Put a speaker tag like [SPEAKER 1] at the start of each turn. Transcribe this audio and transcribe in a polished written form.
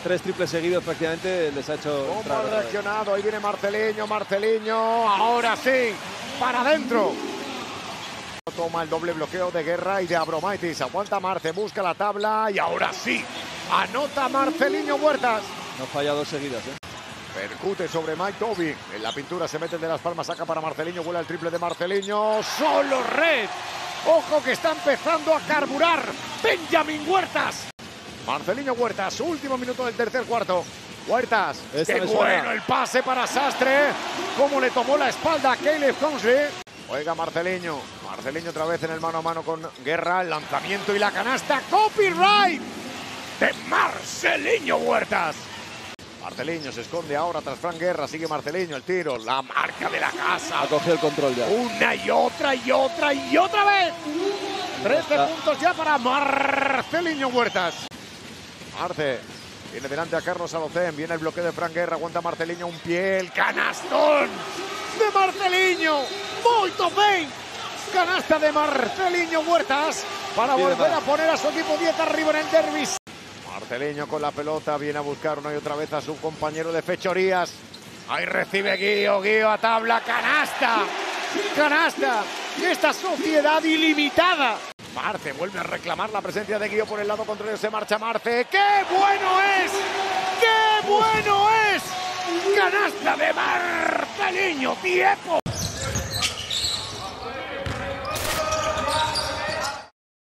[SPEAKER 1] 3 triples seguidos prácticamente les ha hecho
[SPEAKER 2] ¿Cómo
[SPEAKER 1] entrar.
[SPEAKER 2] ha reaccionado? Ahí viene Marceliño, ahora sí, para adentro. Toma el doble bloqueo de Guerra y de Abromaitis. Aguanta Marce, busca la tabla y ahora sí, anota Marceliño Huertas.
[SPEAKER 1] No falla 2 seguidas, ¿eh?
[SPEAKER 2] Percute sobre Mike Toby. En la pintura se mete el de Las Palmas, saca para Marceliño, vuela el triple de Marceliño. ¡Solo red! ¡Ojo que está empezando a carburar Benjamín Huertas! Marceliño Huertas, último minuto del tercer cuarto. Huertas, ¡qué bueno el pase para Sastre! ¡Cómo le tomó la espalda a Caleb Consley! Juega Marceliño otra vez en el mano a mano con Guerra. El lanzamiento y la canasta. ¡Copyright! De Marceliño Huertas. Marceliño se esconde ahora tras Fran Guerra, sigue Marceliño, el tiro, la marca de la casa.
[SPEAKER 1] Ha cogido el control ya.
[SPEAKER 2] Una y otra vez. 13 puntos ya para Marceliño Huertas. Marce viene delante a Carlos Alocén, viene el bloqueo de Fran Guerra, aguanta Marceliño, un pie, el canastón de Marceliño. Muy bien. Canasta de Marceliño Huertas para volver a poner a su equipo 10 arriba en el derbi. Marceliño con la pelota, viene a buscar una y otra vez a su compañero de fechorías. Ahí recibe Guío a tabla, canasta. Esta sociedad ilimitada. Marce vuelve a reclamar la presencia de Guío por el lado contrario, se marcha Marce. ¡Qué bueno es! ¡Qué bueno es! Canasta de Marceliño, tiempo.